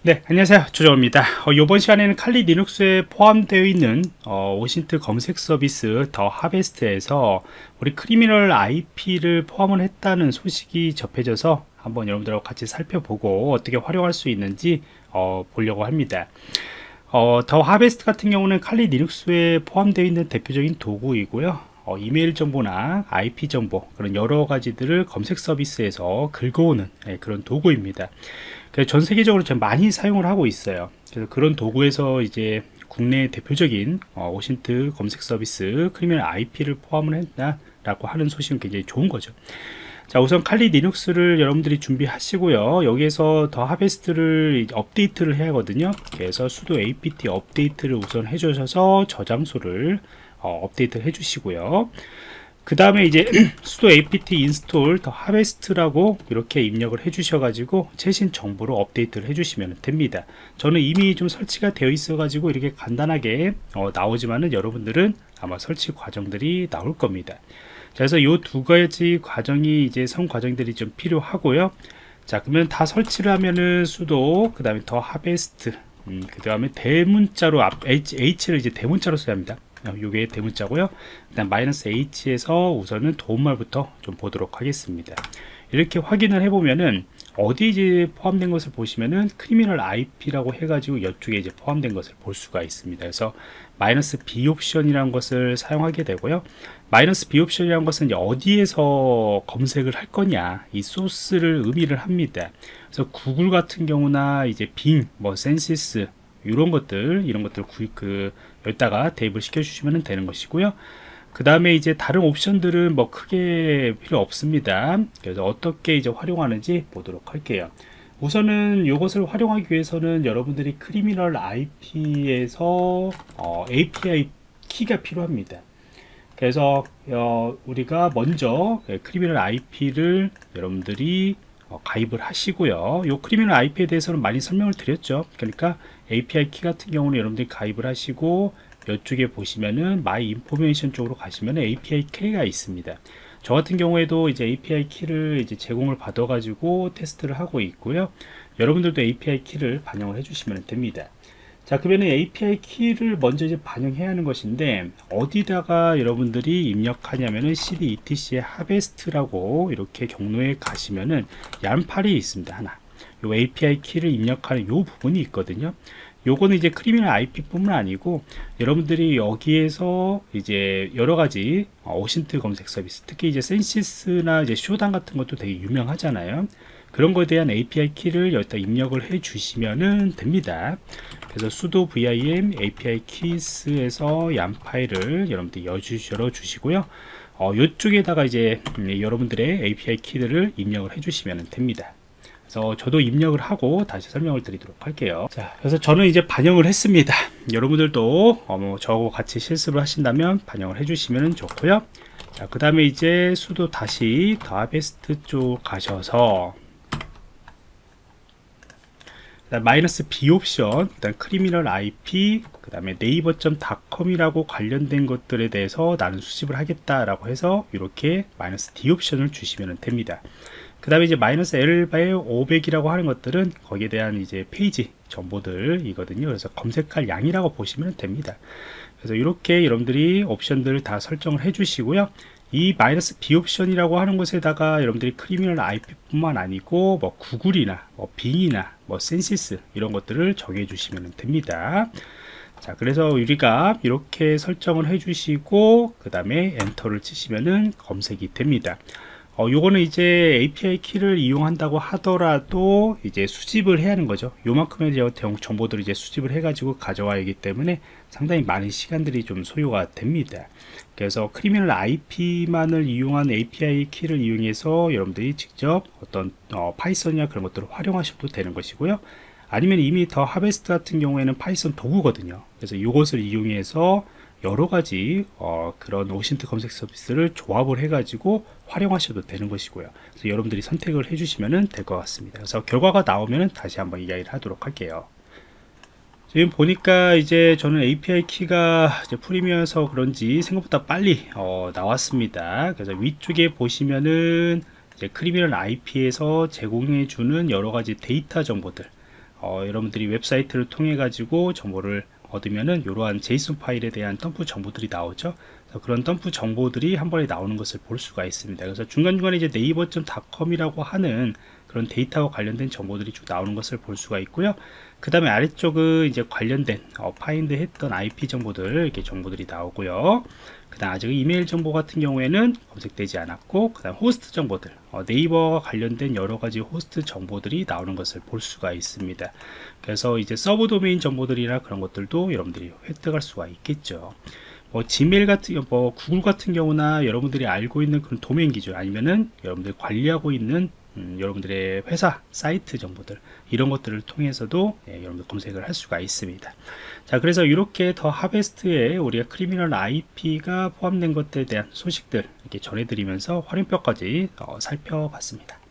네, 안녕하세요. 조정호입니다. 이번 시간에는 칼리 리눅스에 포함되어 있는 오신트 검색 서비스 더 하베스트에서 우리 크리미널 IP를 포함을 했다는 소식이 접해져서 한번 여러분들하고 같이 살펴보고 어떻게 활용할 수 있는지 보려고 합니다. 더 하베스트 같은 경우는 칼리 리눅스에 포함되어 있는 대표적인 도구이고요. 이메일 정보나 IP 정보, 그런 여러 가지들을 검색 서비스에서 긁어오는 그런 도구입니다. 그래서 전 세계적으로 좀 많이 사용을 하고 있어요. 그래서 그런 도구에서 이제 국내 대표적인 오신트 검색 서비스 크리미널 IP를 포함을 했다라고 하는 소식은 굉장히 좋은 거죠. 자, 우선 칼리 리눅스를 여러분들이 준비하시고요. 여기에서 더 하베스트를 업데이트를 해야 하거든요. 그래서 sudo apt 업데이트를 우선 해주셔서 저장소를 업데이트 해주시고요. 그 다음에 이제 sudo apt install 더 하베스트라고 이렇게 입력을 해 주셔가지고 최신 정보로 업데이트를 해주시면 됩니다. 저는 이미 좀 설치가 되어 있어 가지고 이렇게 간단하게 나오지만은 여러분들은 아마 설치 과정들이 나올 겁니다. 그래서 이 두 가지 과정이 이제 선 과정들이 좀 필요하고요. 자, 그러면 다 설치를 하면은 sudo 그 다음에 더 하베스트 그 다음에 대문자로 H를 이제 대문자로 써야 합니다. 요게 대문자고요. 일단 -h에서 우선은 도움말부터 좀 보도록 하겠습니다. 이렇게 확인을 해보면은 어디 이제 포함된 것을 보시면은 크리미널 IP라고 해가지고 이쪽에 이제 포함된 것을 볼 수가 있습니다. 그래서 -b 옵션이라는 것을 사용하게 되고요. -b 옵션이라는 것은 이제 어디에서 검색을 할 거냐 이 소스를 의미를 합니다. 그래서 구글 같은 경우나 이제 빙, 뭐 센시스 이런 것들 여기다가 대입을 시켜 주시면 되는 것이고요. 그 다음에 이제 다른 옵션들은 뭐 크게 필요 없습니다. 그래서 어떻게 이제 활용하는지 보도록 할게요. 우선은 이것을 활용하기 위해서는 여러분들이 크리미널 IP에서 API 키가 필요합니다. 그래서 우리가 먼저 크리미널 IP를 여러분들이 가입을 하시고요. 이 크리미널 IP에 대해서는 많이 설명을 드렸죠. 그러니까 API 키 같은 경우는 여러분들이 가입을 하시고 이쪽에 보시면은 My Information 쪽으로 가시면 API 키가 있습니다. 저 같은 경우에도 이제 API 키를 이제 제공을 받아 가지고 테스트를 하고 있고요. 여러분들도 API 키를 반영을 해주시면 됩니다. 자, 그러면 API 키를 먼저 이제 반영해야 하는 것인데 어디다가 여러분들이 입력하냐면은 cd etc의 harvest라고 이렇게 경로에 가시면은 얀팔이 있습니다. 하나. 요 API 키를 입력하는 요 부분이 있거든요. 요거는 이제 크리미널 IP 뿐만 아니고 여러분들이 여기에서 이제 여러 가지 오신트 검색 서비스, 특히 이제 센시스나 이제 쇼단 같은 것도 되게 유명하잖아요. 그런 거에 대한 API 키를 여기다 입력을 해 주시면 됩니다. 그래서 sudo vim API keys에서 얀 파일을 여러분들이 열어 주시고요. 이쪽에다가 이제 여러분들의 API 키들을 입력을 해 주시면 됩니다. 그래서 저도 입력을 하고 다시 설명을 드리도록 할게요. 자, 그래서 저는 이제 반영을 했습니다. 여러분들도 저하고 같이 실습을 하신다면 반영을 해주시면 좋고요. 자, 그 다음에 이제 sudo 다시 더 하베스트 쪽 가셔서 -b 옵션, 일단 크리미널 IP, 그 다음에 네이버.com이라고 관련된 것들에 대해서 나는 수집을 하겠다라고 해서 이렇게 -d 옵션을 주시면 됩니다. 그 다음에 이제 -l/500이라고 하는 것들은 거기에 대한 이제 페이지 정보들이거든요. 그래서 검색할 양이라고 보시면 됩니다. 그래서 이렇게 여러분들이 옵션들을 다 설정을 해 주시고요. 이 -b 옵션이라고 하는 곳에다가 여러분들이 크리미널 IP 뿐만 아니고 뭐 구글이나 뭐 빙이나 뭐 센시스 이런 것들을 정해 주시면 됩니다. 자, 그래서 우리가 이렇게 설정을 해 주시고 그 다음에 엔터를 치시면은 검색이 됩니다. 요거는 이제 API 키를 이용한다고 하더라도 이제 수집을 해야 하는 거죠. 요만큼의 정보들을 이제 수집을 해 가지고 가져와야 하기 때문에 상당히 많은 시간들이 좀 소요가 됩니다. 그래서 크리미널 IP만을 이용한 API 키를 이용해서 여러분들이 직접 어떤 파이썬이나 그런 것들을 활용하셔도 되는 것이고요. 아니면 이미 더 하베스트 같은 경우에는 파이썬 도구거든요. 그래서 이것을 이용해서 여러 가지 그런 오신트 검색 서비스를 조합을 해 가지고 활용하셔도 되는 것이고요. 그래서 여러분들이 선택을 해 주시면 될 것 같습니다. 그래서 결과가 나오면 다시 한번 이야기를 하도록 할게요. 지금 보니까 이제 저는 API 키가 이제 프리미어서 그런지 생각보다 빨리 나왔습니다. 그래서 위쪽에 보시면은 이제 크리미널 IP에서 제공해 주는 여러 가지 데이터 정보들, 여러분들이 웹사이트를 통해 가지고 정보를 얻으면은 이러한 제이슨 파일에 대한 덤프 정보들이 나오죠. 그런 덤프 정보들이 한 번에 나오는 것을 볼 수가 있습니다. 그래서 중간중간에 이제 네이버.com이라고 하는 그런 데이터와 관련된 정보들이 쭉 나오는 것을 볼 수가 있고요. 그 다음에 아래쪽은 이제 관련된 파인드 했던 IP 정보들, 이렇게 정보들이 나오고요. 그 다음 아직 이메일 정보 같은 경우에는 검색되지 않았고, 그 다음 호스트 정보들, 네이버와 관련된 여러 가지 호스트 정보들이 나오는 것을 볼 수가 있습니다. 그래서 이제 서브 도메인 정보들이나 그런 것들도 여러분들이 획득할 수가 있겠죠. 지메일 같은 구글 같은 경우나 여러분들이 알고 있는 그런 도메인 기준, 아니면은 여러분들이 관리하고 있는 여러분들의 회사 사이트 정보들, 이런 것들을 통해서도 여러분들 검색을 할 수가 있습니다. 자, 그래서 이렇게 더 하베스트에 우리가 크리미널 IP가 포함된 것들에 대한 소식들 이렇게 전해드리면서 활용표까지 살펴봤습니다.